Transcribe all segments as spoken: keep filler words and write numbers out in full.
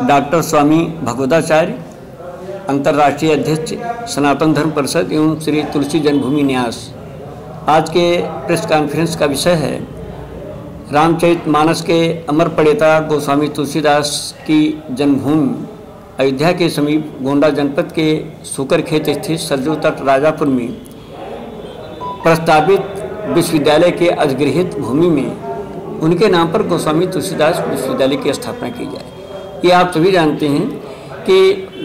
Doctor स्वामी भगवताचार्य, अंतर्राष्ट्रीय अध्यक्ष सनातन धर्म परिषद एवं श्री तुलसी जन्मभूमि न्यास। आज के प्रेस कॉन्फ्रेंस का विषय है रामचरितमानस के अमर प्रणेता गोस्वामी तुलसीदास की जन्मभूमि अयोध्या के समीप गोंडा जनपद के सुकरखेत स्थित सरजू तट राजापुर में प्रस्तावित विश्वविद्यालय के अधिगृहित भूमि में उनके नाम पर गोस्वामी तुलसीदास विश्वविद्यालय की स्थापना की जाए। ये आप सभी जानते हैं कि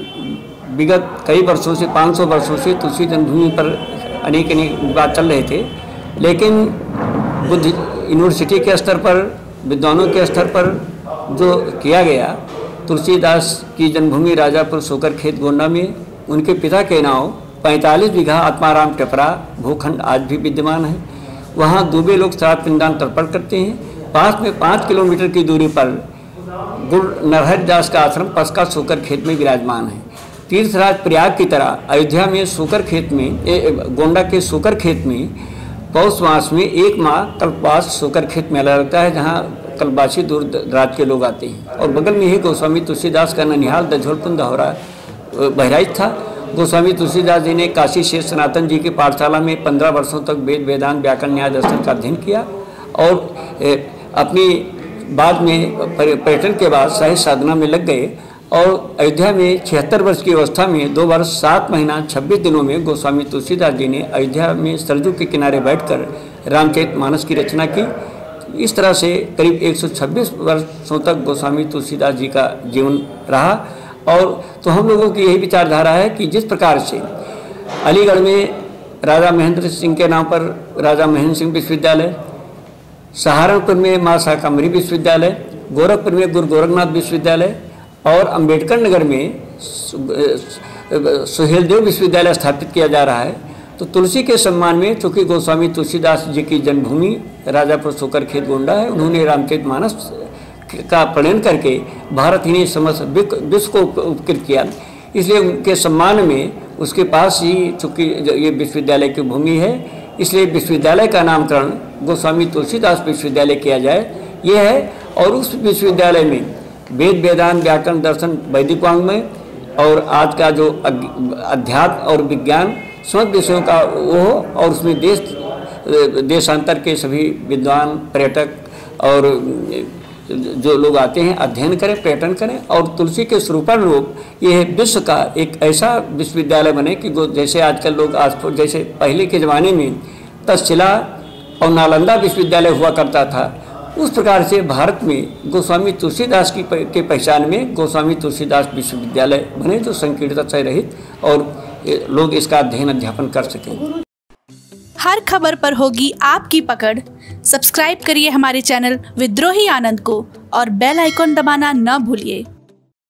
विगत कई वर्षों से पाँच सौ वर्षों से तुलसी जन्मभूमि पर अनेक अनेक बात चल रहे थे, लेकिन बुद्ध यूनिवर्सिटी के स्तर पर, विद्वानों के स्तर पर जो किया गया, तुलसीदास की जन्मभूमि राजापुर सुकरखेत गोंडा में उनके पिता के नाम पैंतालीस बीघा आत्माराम टेपरा भूखंड आज भी विद्यमान है। वहाँ दुबे लोग श्राद्ध पिंडदान तर्पण करते हैं। पास में पाँच किलोमीटर की दूरी पर गुरु नरहरि दास का आश्रम पसका सुकरखेत में विराजमान है। तीर्थराज प्रयाग की तरह अयोध्या में सुकरखेत में, गोंडा के सुकरखेत में पौष मास में एक माह कल्पवास सुकरखेत मेला लगता है, जहाँ कल्पवासी दूर दराज के लोग आते हैं। और बगल में ही गोस्वामी तुलसीदास का ननिहाल दझोलपुर दहौरा बहराइच था। गोस्वामी तुलसीदास जी ने काशी शेष सनातन जी की पाठशाला में पंद्रह वर्षों तक वेद वेदांत व्याकरण न्याय दर्शन का अध्ययन किया और अपनी बाद में पर्यटन के बाद साहित्य साधना में लग गए और अयोध्या में छिहत्तर वर्ष की अवस्था में दो वर्ष सात महीना छब्बीस दिनों में गोस्वामी तुलसीदास जी ने अयोध्या में सरजू के किनारे बैठकर रामचरितमानस की रचना की। इस तरह से करीब एक सौ छब्बीस वर्षों तक गोस्वामी तुलसीदास जी का जीवन रहा। और तो हम लोगों की यही विचारधारा है कि जिस प्रकार से अलीगढ़ में राजा महेंद्र सिंह के नाम पर राजा महेंद्र सिंह विश्वविद्यालय, सहारनपुर में माँ शाकंभरी विश्वविद्यालय, गोरखपुर में गुरु गोरखनाथ विश्वविद्यालय और अंबेडकर नगर में सुहेलदेव विश्वविद्यालय स्थापित किया जा रहा है, तो तुलसी के सम्मान में, चूँकि गोस्वामी तुलसीदास जी की जन्मभूमि राजापुर सुकरखेत गोंडा है, उन्होंने रामचरितमानस का प्रणयन करके भारत ही नहीं समस्त विश्व को उपकृत किया। इसलिए उनके सम्मान में उसके पास ही, चूँकि ये विश्वविद्यालय की भूमि है, इसलिए विश्वविद्यालय का नामकरण गोस्वामी तुलसीदास विश्वविद्यालय किया जाए, ये है। और उस विश्वविद्यालय में वेद वेदांत व्याकरण दर्शन वैदिक वाङ्मय और आज का जो अध्यात्म और विज्ञान समस्त विषयों का वो हो, और उसमें देश देशांतर के सभी विद्वान, पर्यटक और जो लोग आते हैं अध्ययन करें, पर्यटन करें। और तुलसी के स्वरूपण रूप ये विश्व का एक ऐसा विश्वविद्यालय बने कि जैसे आजकल लोग आज जैसे पहले के ज़माने में तक्षशिला और नालंदा विश्वविद्यालय हुआ करता था, उस प्रकार से भारत में गोस्वामी तुलसीदास की के पहचान में गोस्वामी तुलसीदास विश्वविद्यालय बने, जो संकीर्णता से रहित और लोग इसका अध्ययन अध्यापन कर सकें। हर खबर पर होगी आपकी पकड़। सब्सक्राइब करिए हमारे चैनल विद्रोही आनंद को और बेल आइकॉन दबाना न भूलिए।